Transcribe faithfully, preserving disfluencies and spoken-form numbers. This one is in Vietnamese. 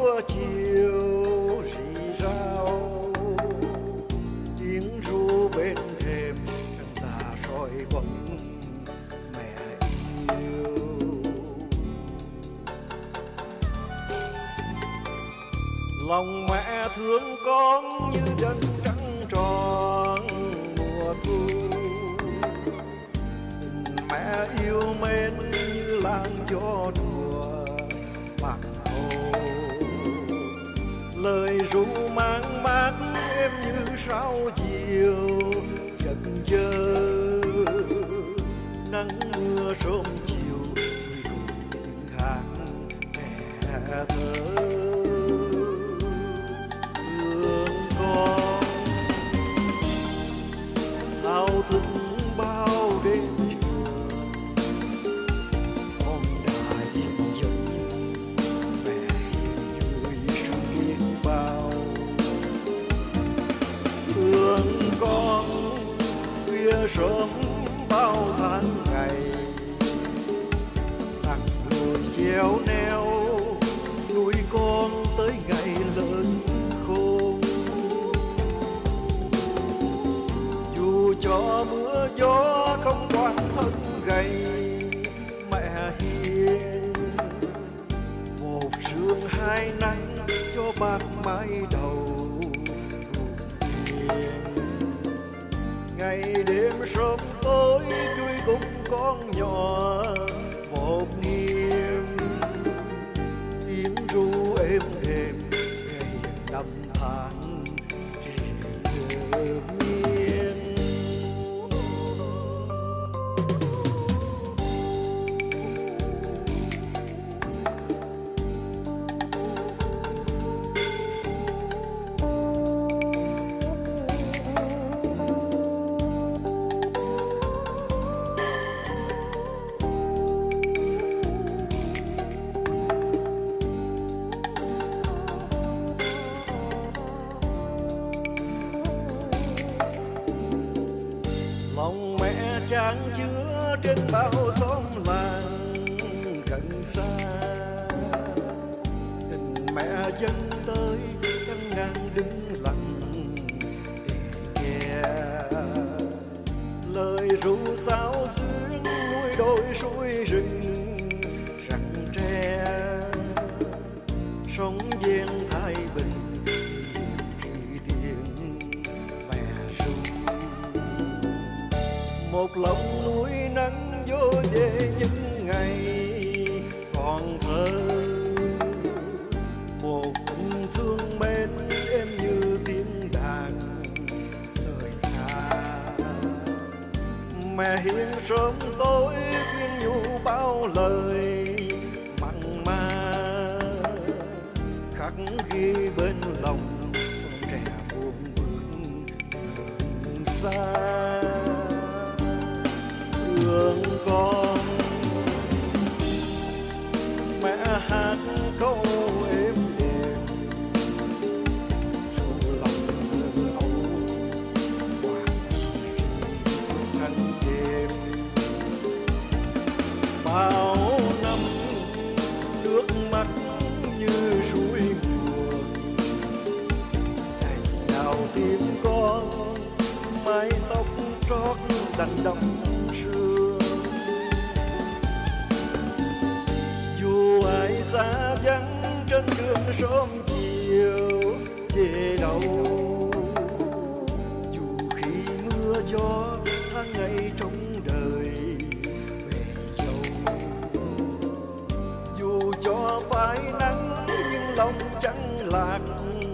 mưa chiều rì rào, tiếng ru bên thềm ta soi bóng mẹ yêu. Lòng mẹ thương con như đất trắng tròn mùa thu, mẹ yêu mến như làn gió đùa bạc hồ. Lời ru mang mát em như sao chiều chợt chơ, nắng mưa sớm chiều người cùng tiếng hát mẹ thơ. Thương con thao thức bao đêm trường, con đã yên dần mẹ hiền như sương biết bao. Thương con khuya sớm bao tháng ngày, thằng người treo neo nuôi con tới ngày lớn khôn. Dù cho mưa gió không quan thân gầy, mẹ hiền một sương hai nắng cho bạc mái đầu hiền. Ngày đêm sớm tối vui cùng con nhỏ một niềm, tiếng ru êm đềm ngày năm tháng triền miên. Lòng mẹ trang chứa trên bao xóm làng gần xa, tình mẹ dâng tới trăm ngàn đứng lặng để nghe. Lời ru sao xuyến núi đồi suối rừng rặng tre, sống gian thái bình khi tiếng mẹ ru. Một lòng nuôi nắng vô về những ngày còn thơ, một tình thương mến em như tiếng đàn lời ca. Mẹ hiền sớm tối khuyên nhủ bao lời mặn mà, khắc ghi bên lòng trẻ buồn bước đường xa. Thương con mẹ hát câu êm đềm, dù lòng thơ âu quàng chỉ tháng đêm. Bao năm nước mắt như suối nguồn chảy vào tim con, mái tóc trót đành đậm sương. Dù ai xa vắng trên đường sớm chiều về đâu, dù khi mưa gió tháng ngày trong đời về dâu. Dù cho phải nắng nhưng lòng chẳng lạc